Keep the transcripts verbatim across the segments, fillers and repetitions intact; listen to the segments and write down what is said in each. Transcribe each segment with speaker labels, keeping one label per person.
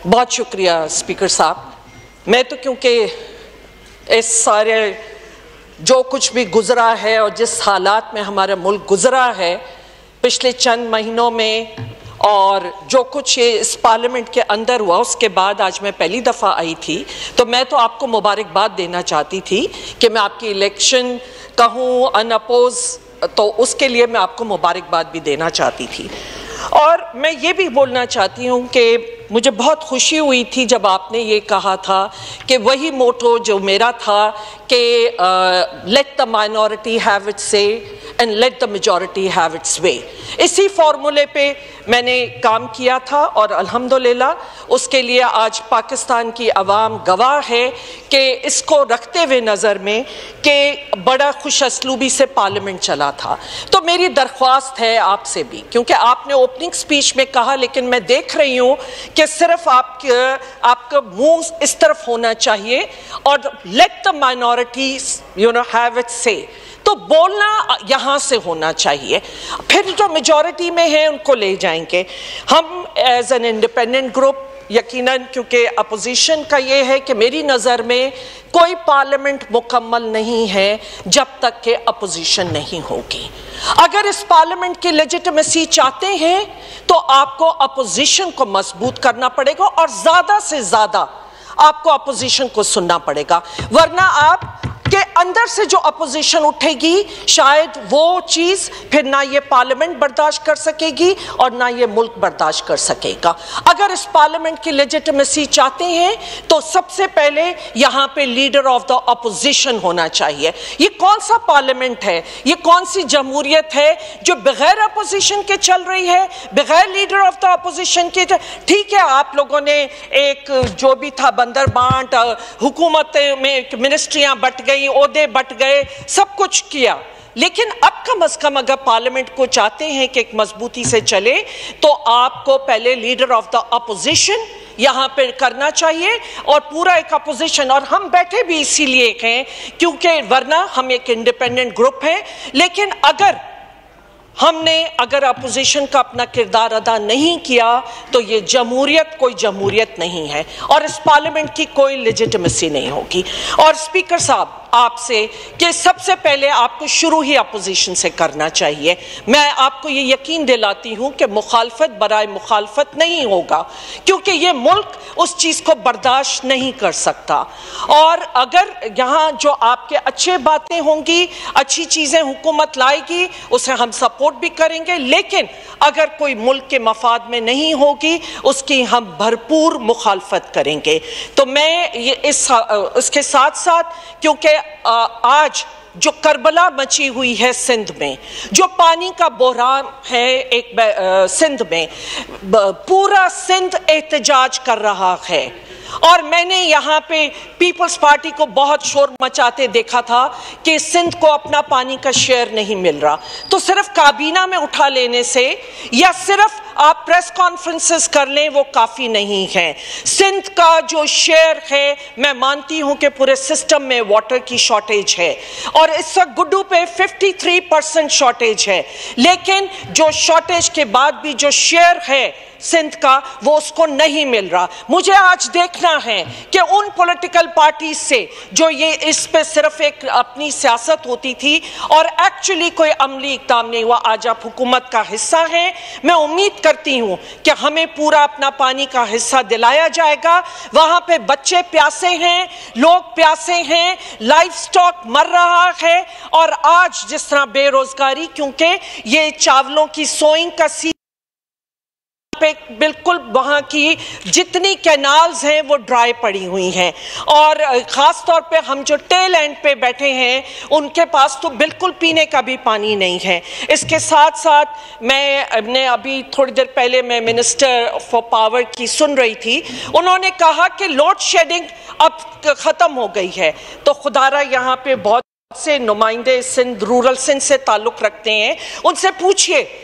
Speaker 1: बहुत शुक्रिया स्पीकर साहब। मैं तो क्योंकि इस सारे जो कुछ भी गुजरा है और जिस हालात में हमारा मुल्क गुजरा है पिछले चंद महीनों में और जो कुछ ये इस पार्लियामेंट के अंदर हुआ उसके बाद आज मैं पहली दफ़ा आई थी, तो मैं तो आपको मुबारकबाद देना चाहती थी कि मैं आपकी इलेक्शन कहूँ अनअपोज, तो उसके लिए मैं आपको मुबारकबाद भी देना चाहती थी। और मैं ये भी बोलना चाहती हूँ कि मुझे बहुत खुशी हुई थी जब आपने ये कहा था कि वही मोटो जो मेरा था कि let the minority have its say and let the majority have its way. इसी फॉर्मूले पे मैंने काम किया था और अल्हम्दुलिल्लाह उसके लिए आज पाकिस्तान की अवाम गवाह है कि इसको रखते हुए नज़र में कि बड़ा खुश असलूबी से पार्लियामेंट चला था। तो मेरी दरख्वास्त है आपसे भी, क्योंकि आपने ओपनिंग स्पीच में कहा, लेकिन मैं देख रही हूँ कि सिर्फ आप आपका मुंह इस तरफ होना चाहिए और let the minorities you know have its say, तो बोलना यहाँ से होना चाहिए। फिर जो मेजॉरिटी में है उनको ले जाएंगे हम एज एन इंडिपेंडेंट ग्रुप। यकीनन क्योंकि अपोजिशन का ये है कि मेरी नज़र में कोई पार्लियामेंट मुकम्मल नहीं है जब तक कि अपोजिशन नहीं होगी। अगर इस पार्लियामेंट की लेजिटिमेसी चाहते हैं तो आपको अपोजिशन को मजबूत करना पड़ेगा और ज़्यादा से ज़्यादा आपको अपोजिशन को सुनना पड़ेगा, वरना आप के अंदर से जो अपोजिशन उठेगी शायद वो चीज़ फिर ना ये पार्लियामेंट बर्दाश्त कर सकेगी और ना ये मुल्क बर्दाश्त कर सकेगा। अगर इस पार्लियामेंट की लेजिटिमेसी चाहते हैं तो सबसे पहले यहाँ पे लीडर ऑफ द अपोजिशन होना चाहिए। ये कौन सा पार्लियामेंट है, ये कौन सी जमहूरियत है जो बगैर अपोजिशन के चल रही है, बगैर लीडर ऑफ द अपोजिशन के? ठीक है, आप लोगों ने एक जो भी था बंदर बांट, हुकूमत में मिनिस्ट्रियाँ बट गई, ओहदे बट गए, सब कुछ किया, लेकिन अब कम अज कम अगर पार्लियामेंट को चाहते हैं कि एक मजबूती से चले तो आपको पहले लीडर ऑफ द अपोजिशन यहाँ पे करना चाहिए और पूरा एक अपोजिशन। और हम बैठे भी इसीलिए हैं क्योंकि वरना हम एक इंडिपेंडेंट ग्रुप हैं, लेकिन अगर हमने अगर अपोजिशन का अपना किरदार अदा नहीं किया तो ये जमहूरियत कोई जमहूरियत नहीं है और इस पार्लियामेंट की कोई लेजिटिमेसी नहीं होगी। और स्पीकर साहब आपसे कि सबसे पहले आपको शुरू ही अपोजिशन से करना चाहिए। मैं आपको ये यकीन दिलाती हूँ कि मुखालफत बराए मुखालफत नहीं होगा, क्योंकि ये मुल्क उस चीज़ को बर्दाश्त नहीं कर सकता। और अगर यहाँ जो आपके अच्छे बातें होंगी, अच्छी चीज़ें हुकूमत लाएगी, उसे हम सपोर्ट भी करेंगे, लेकिन अगर कोई मुल्क के मफाद में नहीं होगी उसकी हम भरपूर मुखालफत करेंगे। तो मैं ये इस इसके साथ साथ क्योंकि आज जो करबला मची हुई है सिंध में, जो पानी का बहरान है एक सिंध में, पूरा सिंध एहतजाज कर रहा है और मैंने यहाँ पे पीपल्स पार्टी को बहुत शोर मचाते देखा था कि सिंध को अपना पानी का शेयर नहीं मिल रहा। तो सिर्फ काबीना में उठा लेने से या सिर्फ आप प्रेस कॉन्फ्रेंसेस कर लें वो काफ़ी नहीं है। सिंध का जो शेयर है, मैं मानती हूँ कि पूरे सिस्टम में वाटर की शॉर्टेज है और इस वक्त गुड्डू पे तिरेपन परसेंट शॉर्टेज है, लेकिन जो शॉर्टेज के बाद भी जो शेयर है सिंध का वो उसको नहीं मिल रहा। मुझे आज देखना है कि उन पॉलिटिकल पार्टी से जो ये इस पे सिर्फ एक अपनी सियासत होती थी और एक्चुअली कोई अमली इक़दाम नहीं हुआ, आज आप हुकूमत का हिस्सा हैं। मैं उम्मीद करती हूँ कि हमें पूरा अपना पानी का हिस्सा दिलाया जाएगा। वहाँ पे बच्चे प्यासे हैं, लोग प्यासे हैं, लाइफ स्टॉक मर रहा है और आज जिस तरह बेरोजगारी, क्योंकि ये चावलों की सोइंग का सी पे बिल्कुल वहाँ की जितनी कैनाल्स हैं वो ड्राई पड़ी हुई हैं और ख़ास तौर पे हम जो टेल एंड पे बैठे हैं उनके पास तो बिल्कुल पीने का भी पानी नहीं है। इसके साथ साथ मैं ने अभी थोड़ी देर पहले मैं मिनिस्टर फॉर पावर की सुन रही थी, उन्होंने कहा कि लोड शेडिंग अब ख़त्म हो गई है। तो खुदारा यहाँ पे बहुत से नुमाइंदे सिंध रूरल सिंध से ताल्लुक़ रखते हैं, उनसे पूछिए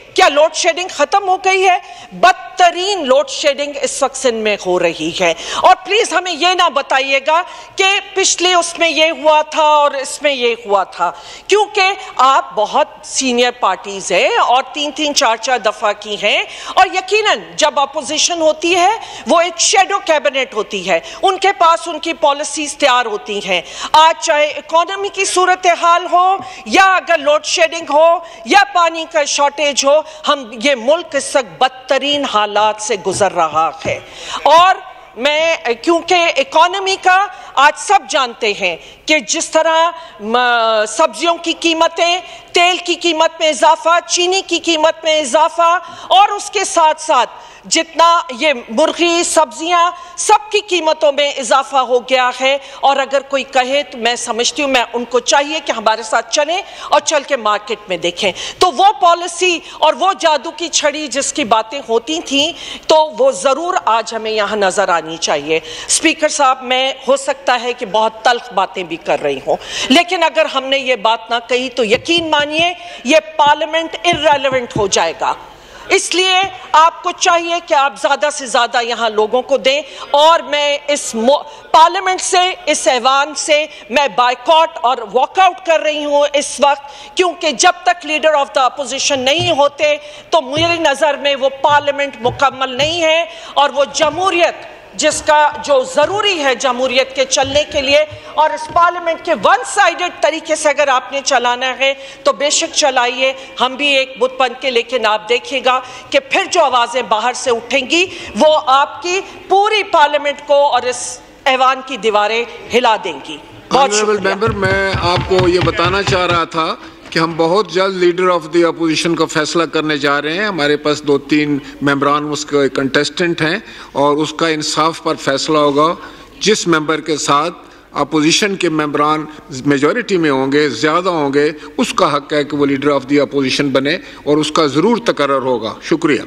Speaker 1: क्या लोड शेडिंग खत्म हो गई है? बदतरीन लोड शेडिंग इस वक्त सिंध में हो रही है। और प्लीज हमें यह ना बताइएगा कि पिछले उसमें यह हुआ था और इसमें यह हुआ था, क्योंकि आप बहुत सीनियर पार्टीज हैं और तीन तीन चार चार दफा की हैं, और यकीनन जब अपोजिशन होती है वो एक शेडो कैबिनेट होती है, उनके पास उनकी पॉलिसीज तैयार होती हैं। आज चाहे इकोनॉमी की सूरत हाल हो या अगर लोड शेडिंग हो या पानी का शॉर्टेज हो, हम ये मुल्क इस वक्त बदतरीन हालात से गुजर रहा है। और मैं क्योंकि इकोनॉमी का आज सब जानते हैं कि जिस तरह सब्जियों की कीमतें, तेल की कीमत में इजाफा, चीनी की कीमत में इजाफा, और उसके साथ साथ जितना ये मुर्गी, सब्जियां, सबकी कीमतों में इजाफा हो गया है। और अगर कोई कहे तो मैं समझती हूँ मैं उनको चाहिए कि हमारे साथ चलें और चल के मार्केट में देखें। तो वो पॉलिसी और वो जादू की छड़ी जिसकी बातें होती थी, तो वो ज़रूर आज हमें यहाँ नज़र आनी चाहिए। स्पीकर साहब, मैं हो सकता है कि बहुत तल्ख बातें भी कर रही हूँ, लेकिन अगर हमने ये बात ना कही तो यकीन मानिए ये पार्लियामेंट इररेलेवेंट हो जाएगा। इसलिए आपको चाहिए कि आप ज्यादा से ज्यादा यहां लोगों को दें। और मैं इस पार्लियामेंट से, इस ऐवान से मैं बायकॉट और वॉकआउट कर रही हूं इस वक्त, क्योंकि जब तक लीडर ऑफ द अपोजिशन नहीं होते तो मेरी नजर में वो पार्लियामेंट मुकम्मल नहीं है। और वो जमहूरियत जिसका जो जरूरी है जमहूरियत के चलने के लिए, और इस पार्लियामेंट के वन साइडेड तरीके से अगर आपने चलाना है तो बेशक चलाइए, हम भी एक बुत बन के, लेकिन आप देखिएगा कि फिर जो आवाजें बाहर से उठेंगी वो आपकी पूरी पार्लियामेंट को और इस ऐवान की दीवारें हिला देंगी। बहुत शुक्रिया।
Speaker 2: मेंबर, मैं आपको ये बताना चाह रहा था कि हम बहुत जल्द लीडर ऑफ द अपोजिशन का फैसला करने जा रहे हैं। हमारे पास दो तीन मेंबरान उसके कंटेस्टेंट हैं और उसका इंसाफ पर फैसला होगा। जिस मेंबर के साथ अपोजिशन के मेंबरान मेजॉरिटी में होंगे, ज़्यादा होंगे, उसका हक है कि वो लीडर ऑफ द अपोजिशन बने और उसका ज़रूर तकर्रर होगा। शुक्रिया।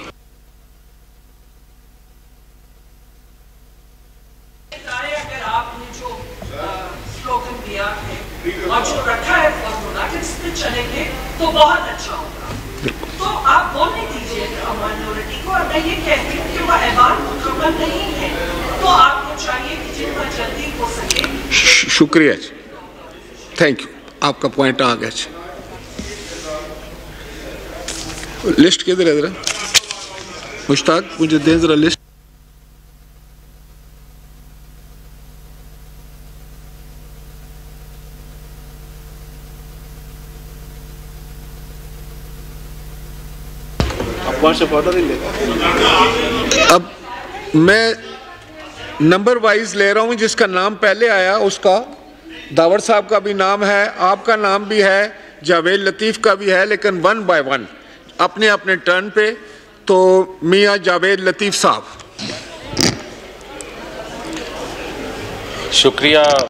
Speaker 1: और जो रखा है फॉर्मूला कि इस पे चलेंगे तो बहुत अच्छा होगा। तो आप बोलने दीजिए माइनॉरिटी को। और मैं ये कहती हूँ कि वह ऐवान मुकम्मल नहीं है, तो आपको चाहिए कि जितना जल्दी हो सके।
Speaker 2: शुक्रिया, थैंक यू, आपका पॉइंट आ गया। लिस्ट किधर है जरा मुश्ताक, मुझे दे जरा लिस्ट। अब मैं नंबर वाइज ले रहा हूं, जिसका नाम पहले आया उसका, दावर साहब का भी नाम है, आपका नाम भी है, जावेद लतीफ़ का भी है, लेकिन वन बाय वन अपने अपने टर्न पे। तो मियां जावेद लतीफ़ साहब।
Speaker 3: शुक्रिया।